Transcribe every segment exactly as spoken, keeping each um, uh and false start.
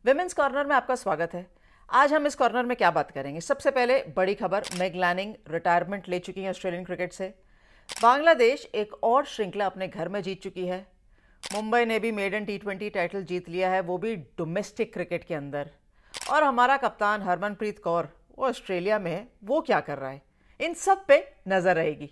Women's corner में आपका स्वागत है। आज हम इस कॉर्नर में क्या बात करेंगे? सबसे पहले बड़ी खबर, मेग लैनिंग रिटायरमेंट ले चुकी हैं ऑस्ट्रेलियन क्रिकेट से। बांग्लादेश एक और श्रृंखला अपने घर में जीत चुकी है। मुंबई ने भी मेडन टी ट्वेंटी टाइटल जीत लिया है, वो भी डोमेस्टिक क्रिकेट के अंदर। और हमारा कप्तान हरमनप्रीत कौर वो ऑस्ट्रेलिया में है, वो क्या कर रहा है, इन सब पे नजर रहेगी।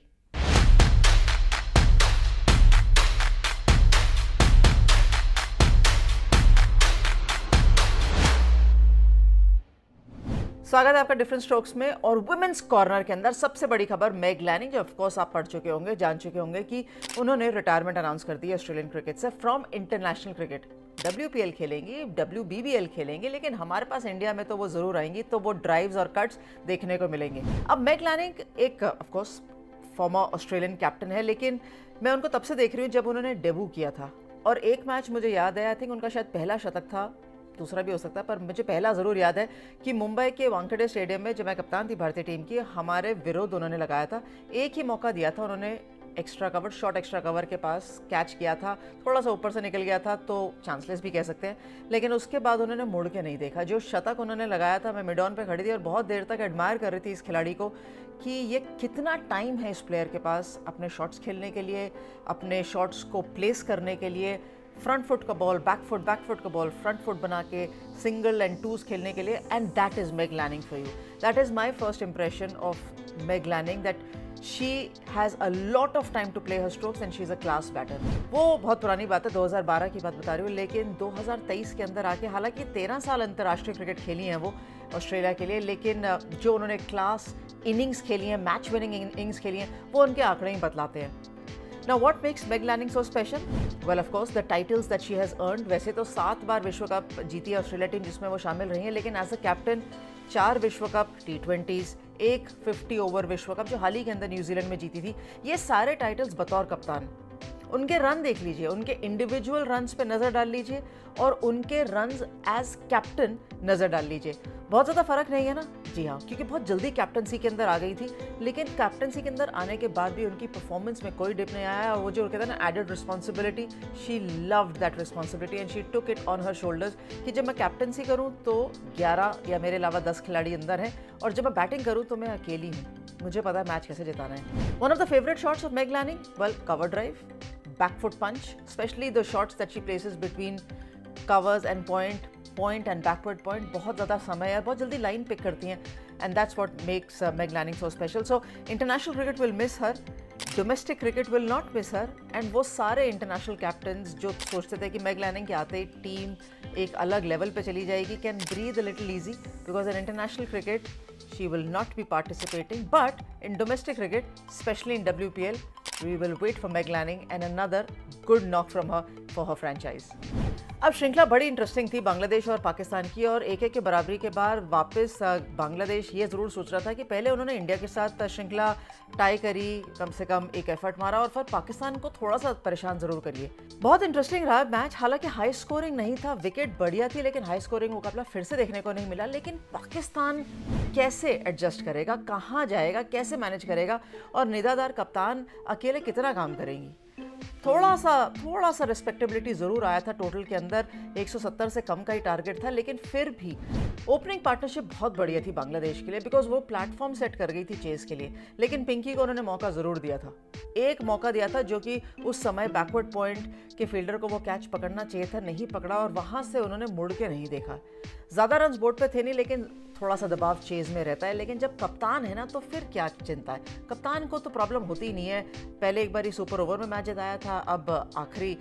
स्वागत है आपका डिफरेंट स्ट्रोक्स में। और वुमेन्स कॉर्नर के अंदर सबसे बड़ी खबर मेग लैनिंग, जो ऑफ कोर्स आप पढ़ चुके होंगे, जान चुके होंगे कि उन्होंने रिटायरमेंट अनाउंस कर दी है ऑस्ट्रेलियन क्रिकेट से फ्रॉम इंटरनेशनल क्रिकेट। डब्ल्यूपीएल खेलेंगी, डब्ल्यूबीबीएल खेलेंगी, लेकिन हमारे पास इंडिया में तो वो जरूर आएंगी, तो वो ड्राइव्स और कट्स देखने को मिलेंगे। अब मेग लैनिंग एक of course former Australian captain है, लेकिन मैं उनको तब से देख रही हूँ जब उन्होंने डेब्यू किया था। और एक मैच मुझे याद है, आई थिंक उनका शायद पहला शतक था, दूसरा भी हो सकता है, पर मुझे पहला ज़रूर याद है कि मुंबई के वानखेड़े स्टेडियम में जब मैं कप्तान थी भारतीय टीम की, हमारे विरोध उन्होंने लगाया था। एक ही मौका दिया था उन्होंने, extra cover, short extra cover के पास कैच किया था, थोड़ा सा ऊपर से निकल गया था, तो चांसलेस भी कह सकते हैं, लेकिन उसके बाद उन्होंने मुड़ के नहीं देखा। जो शतक उन्होंने लगाया था, मैं मिड ऑन पे खड़ी थी और बहुत देर तक एडमायर कर रही थी इस खिलाड़ी को कि ये कितना टाइम है इस प्लेयर के पास अपने शॉट्स खेलने के लिए, अपने शॉट्स को प्लेस करने के लिए, फ्रंट फुट का ball, back foot, back foot का बॉल, फ्रंट फुट बना के सिंगल एंड टूज खेलने के लिए। And that is Meg Lanning for you. That is my first impression of Meg Lanning, that she has a lot of time to play her strokes and she is a class batter. वो बहुत पुरानी बात है, दो हज़ार बारह की बात बता रही हूँ, लेकिन दो हज़ार तेईस के अंदर आके, हालांकि तेरह साल अंतर्राष्ट्रीय क्रिकेट खेली हैं वो ऑस्ट्रेलिया के लिए, लेकिन जो उन्होंने क्लास इनिंग्स खेली हैं, मैच विनिंग इनिंग्स खेली हैं, वो उनके आंकड़े ही बतलाते हैं। Now what makes Meg Lanning so special? Well, of course, the titles that she has earned. वैसे तो सात बार विश्व कप जीती है ऑस्ट्रेलिया टीम जिसमें वो शामिल रही है, लेकिन एज अ कैप्टन चार विश्व कप टी ट्वेंटीज़, एक फिफ्टी ओवर विश्व कप जो हाल ही के अंदर न्यूजीलैंड में जीती थी, ये सारे टाइटल्स बतौर कप्तान। उनके रन देख लीजिए, उनके इंडिविजुअल रन्स पे नज़र डाल लीजिए और उनके रन्स एज कैप्टन नज़र डाल लीजिए। बहुत ज़्यादा फर्क नहीं है ना? जी हाँ, क्योंकि बहुत जल्दी कैप्टनसी के अंदर आ गई थी, लेकिन कैप्टनसी के अंदर आने के बाद भी उनकी परफॉर्मेंस में कोई डिप नहीं आया। और वो जो कहते हैं ना, added responsibility, she loved that responsibility and she took it on her shoulders कि जब मैं कैप्टनसी करूँ तो ग्यारह या मेरे अलावा दस खिलाड़ी अंदर हैं, और जब मैं बैटिंग करूँ तो मैं अकेली हूँ, मुझे पता है मैच कैसे जिताना है। One of the favourite shots of Meg Lanning, well, cover drive, back foot punch, especially the shots that she places between covers and point, point and backward point, बहुत ज़्यादा समय है, बहुत जल्दी लाइन पिक करती हैं, and that's what makes uh, Meg Lanning so special. So international cricket will miss her, domestic cricket will not miss her, and वो सारे international captains जो सोचते थे कि Meg Lanning के आते ही टीम एक अलग लेवल पे चली जाएगी, can breathe a little easy because in international cricket she will not be participating, but in domestic cricket, especially in W P L, we will wait for Meg Lanning and another good knock from her for her franchise. अब श्रृंखला बड़ी interesting थी बांग्लादेश और पाकिस्तान की, और एक एक के बराबरी के बाद वापस बांग्लादेश ये ज़रूर सोच रहा था कि पहले उन्होंने इंडिया के साथ श्रृंखला टाई करी, कम से कम एक एफर्ट मारा, और फिर पाकिस्तान को थोड़ा सा परेशान ज़रूर करिए। बहुत इंटरेस्टिंग रहा मैच, हालांकि हाई स्कोरिंग नहीं था, विकेट बढ़िया थी, लेकिन हाई स्कोरिंग मुकाबला फिर से देखने को नहीं मिला। लेकिन पाकिस्तान कैसे एडजस्ट करेगा, कहाँ जाएगा, कैसे मैनेज करेगा, और निदादार कप्तान अकेले कितना काम करेंगी? थोड़ा सा थोड़ा सा रिस्पेक्टेबिलिटी ज़रूर आया था टोटल के अंदर, एक सौ सत्तर से कम का ही टारगेट था, लेकिन फिर भी ओपनिंग पार्टनरशिप बहुत बढ़िया थी बांग्लादेश के लिए, बिकॉज वो प्लेटफॉर्म सेट कर गई थी चेस के लिए। लेकिन पिंकी को उन्होंने मौका ज़रूर दिया था, एक मौका दिया था जो कि उस समय बैकवर्ड पॉइंट के फील्डर को वो कैच पकड़ना चाहिए था, नहीं पकड़ा, और वहाँ से उन्होंने मुड़ के नहीं देखा। ज़्यादा रन बोर्ड पे थे नहीं, लेकिन थोड़ा सा दबाव चेज में रहता है। लेकिन जब कप्तान है ना, तो फिर क्या चिंता है, कप्तान को तो प्रॉब्लम होती ही नहीं है। पहले एक बार ही सुपर ओवर में मैच जिताया था, अब आखिरी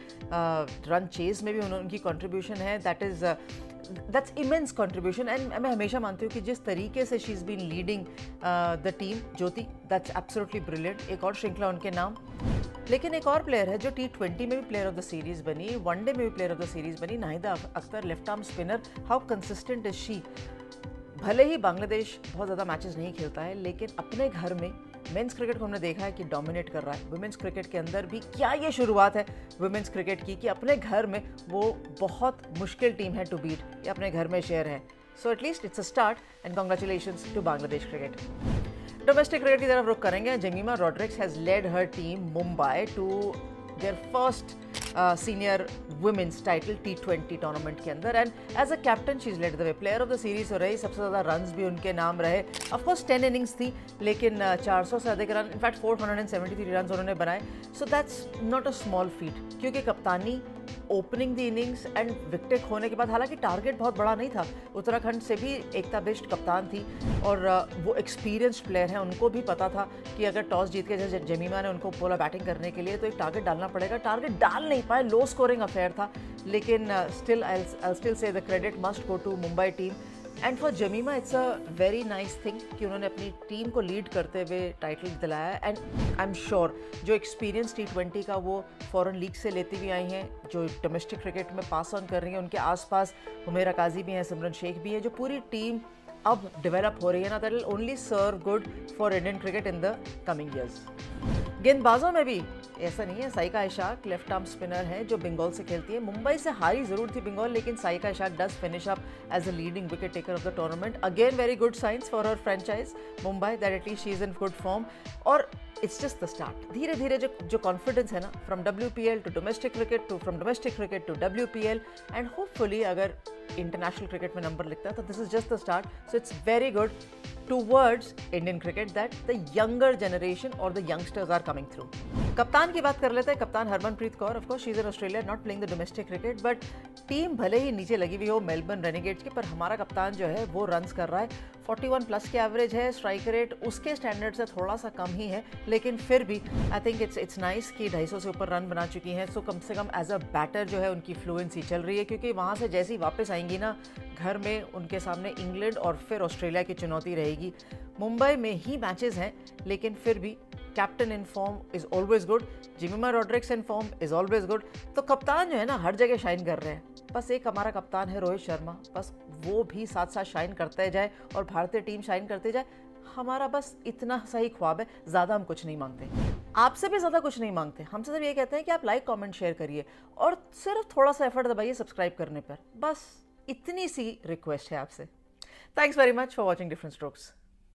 रन चेज में भी उनकी कंट्रीब्यूशन है, that is that's immense contribution. And मैं हमेशा मानती हूँ कि जिस तरीके से she is been leading the team, Jyoti, that's absolutely brilliant. एक और श्रृंखला उनके नाम। लेकिन एक और प्लेयर है जो टी ट्वेंटी में भी प्लेयर ऑफ द सीरीज़ बनी, वनडे में भी प्लेयर ऑफ द सीरीज़ बनी, Nahida Akhter, left arm spinner. How consistent is she. भले ही बांग्लादेश बहुत ज़्यादा मैचेस नहीं खेलता है, लेकिन अपने घर में मेंस क्रिकेट को हमने देखा है कि डोमिनेट कर रहा है। वुमेंस क्रिकेट के अंदर भी क्या ये शुरुआत है वुमेंस क्रिकेट की कि अपने घर में वो बहुत मुश्किल टीम है टू बीट, ये अपने घर में शेयर है। So at least it's a start and congratulations to Bangladesh cricket. Domestic cricket की तरफ रुख करेंगे। Jemimah Rodrigues has led her team Mumbai to their first senior women's title T twenty tournament के अंदर, and as a captain she is led the way. Player of the series हो रही, सबसे ज़्यादा रन्स भी उनके नाम रहे। ऑफकोर्स टेन इनिंग्स थी, लेकिन चार सौ से अधिक run, in fact four hundred seventy three run उन्होंने बनाए। So that's not a small feat, क्योंकि कप्तानी, opening the innings and wicket खोने के बाद, हालांकि टारगेट बहुत बड़ा नहीं था, उत्तराखंड से भी एकता बिष्ट कप्तान थी और वो एक्सपीरियंस्ड प्लेयर हैं, उनको भी पता था कि अगर टॉस जीत के, जैसे जेमिमा ने उनको बोला बैटिंग करने के लिए, तो एक टारगेट डालना पड़ेगा। टारगेट डाल नहीं पाए, लो स्कोरिंग अफेयर था, लेकिन still I still say the credit must go to Mumbai team. And for Jemimah it's a very nice thing कि उन्होंने अपनी टीम को लीड करते हुए टाइटल दिलाया। एंड आई एम श्योर जो एक्सपीरियंस टी ट्वेंटी का वो फॉरेन लीग से लेती हुई आई हैं, जो डोमेस्टिक क्रिकेट में पास ऑन कर रही हैं, उनके आसपास हुमैरा काजी भी हैं, सिमरन शेख भी हैं, जो पूरी टीम अब डेवलप हो रही है ना, that will only serve good for Indian cricket in the coming years. गेंदबाजों में भी ऐसा नहीं है, Saika Ishaque left arm spinner है जो बंगाल से खेलती है। मुंबई से हारी जरूर थी बंगाल, लेकिन Saika Ishaque does finish up as a leading wicket taker of the tournament. Again very good signs for her franchise Mumbai, that at least she is in good form. और इट्स जस्ट द स्टार्ट, धीरे धीरे जो जो कॉन्फिडेंस है ना, from W P L to domestic cricket to from domestic cricket to W P L, and hopefully अगर international cricket में number लिखता है तो this is just the start. So it's very good towards Indian cricket that the younger generation or the youngsters are coming through. कप्तान की बात कर लेते हैं। कप्तान Harmanpreet Kaur, of course she is in Australia, not playing the domestic cricket, but team भले ही नीचे लगी हुई हो मेलबर्न रेनेगेड्स की, पर हमारा कप्तान जो है वो रन्स कर रहा है। इकतालीस प्लस की एवरेज है, स्ट्राइक रेट उसके स्टैंडर्ड से थोड़ा सा कम ही है, लेकिन फिर भी I think it's it's nice कि ढाई सौ से ऊपर रन बना चुकी हैं। सो कम से कम एज अ बैटर जो है उनकी फ्लुएंसी चल रही है, क्योंकि वहाँ से जैसे ही वापस आएंगी ना घर में, उनके सामने इंग्लैंड और फिर ऑस्ट्रेलिया की चुनौती रहेगी। मुंबई में ही मैचेस हैं, लेकिन फिर भी captain in form is always good, Jemimah Rodrigues in form is always good. तो कप्तान जो है ना हर जगह शाइन कर रहे हैं। बस एक हमारा कप्तान है रोहित शर्मा, बस वो भी साथ साथ शाइन करते जाए और भारतीय टीम शाइन करती जाए। हमारा बस इतना सही ख्वाब है, ज़्यादा हम कुछ नहीं मांगते, आपसे भी ज़्यादा कुछ नहीं मांगते। हमसे सिर्फ ये कहते हैं कि आप लाइक कमेंट शेयर करिए और सिर्फ थोड़ा सा एफर्ट दबाइए सब्सक्राइब करने पर, बस इतनी सी रिक्वेस्ट है आपसे। Thanks very much for watching different strokes.